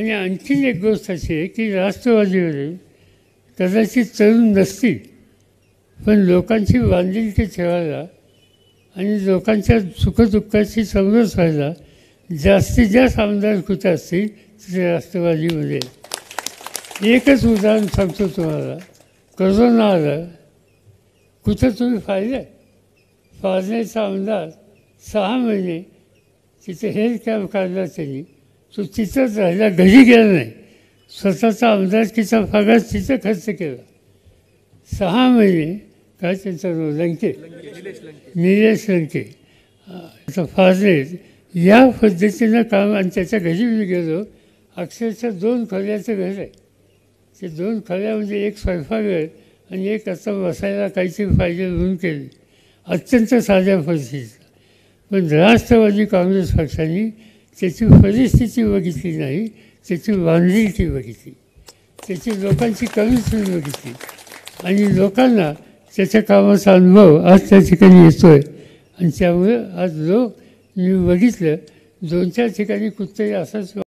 आणि आणखीन एक गोष्ट अशी आहे की राष्ट्रवादीमध्ये कदाचित तरुण नसतील, पण लोकांची बांधिलकी ठेवायला आणि लोकांच्या सुखदुःखाची समरस व्हायला जास्तीत जास्त आमदार कुठे असतील तिथे राष्ट्रवादीमध्ये. एकच उदाहरण सांगतो तुम्हाला. कोरोना आला, कुठं तुम्ही पाहिलं पारनेरचा आमदार 6 महिने तिथे हेल्थ कॅम्प काढला त्यांनी. तो तिथंच राहिला, घरी गेला नाही. स्वतःचा आमदारकीचा पगार तिथं खर्च केला 6 महिने. काय त्यांचं नाव लंके, निलेश लंके. आता पारनेर या पद्धतीनं काम. आणि त्याच्या घरी मी गेलो. अक्षरशः 2 खोल्याचं घर आहे. ते 2 खोल्या म्हणजे एक स्वयंपाकघर आणि एक आता बसायला काहीतरी पाहिजे म्हणून केली. अत्यंत साध्या परिस्थितीत. पण राष्ट्रवादी काँग्रेस पक्षाने त्याची परिस्थिती बघितली नाही, त्याची बांधिलकी बघितली, त्याची लोकांची कमीसुनी बघितली आणि लोकांना त्याच्या कामाचा अनुभव आज त्या ठिकाणी येतो आहे. आणि त्यामुळे आज मी बघितलं 2-4 ठिकाणी कुठेतरी असंच